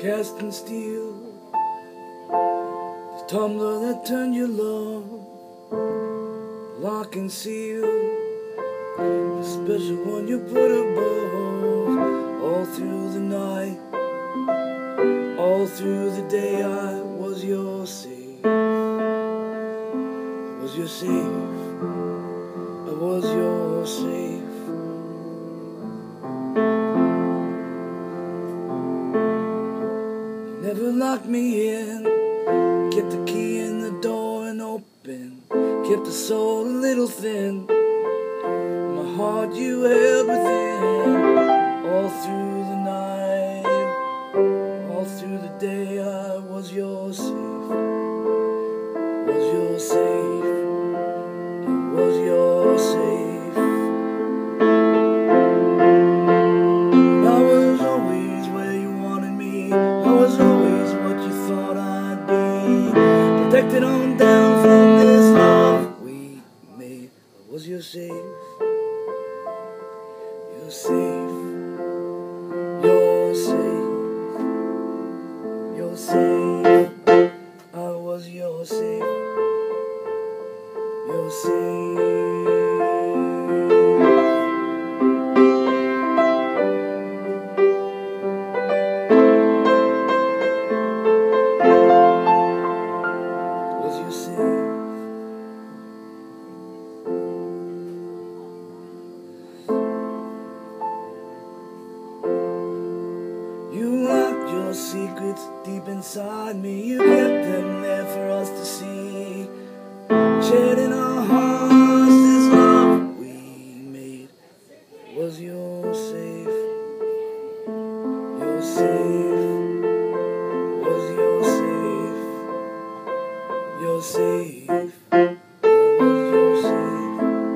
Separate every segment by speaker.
Speaker 1: cast and steel, the tumbler that turned your love, lock and seal, the special one you put above. All through the night, all through the day, I was your safe. I was your safe. I was your safe. Never locked me in, kept the key in the door and open, kept the soul a little thin, my heart you held within. All through the night, all through the day, I was your safe. Was your safe. I was your safe. I was always where you wanted me. I was always what you thought I'd be. Protected on down from this love we made. I was your safe. You're safe. You're safe. You're safe. I was your safe. You're safe. Was your safe. You locked your secrets deep inside me. You kept them there for us to see. Shared in our hearts this love we made. Was your safe. Your safe. Was your safe. Your safe. Was your safe.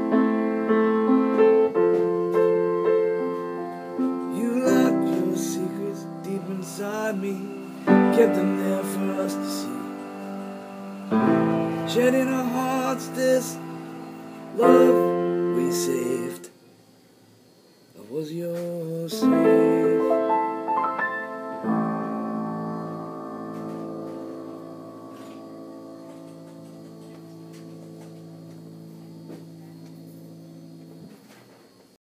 Speaker 1: You locked your secrets deep inside me, kept them there for us to see. Shed in our hearts this love we saved. I was your safe.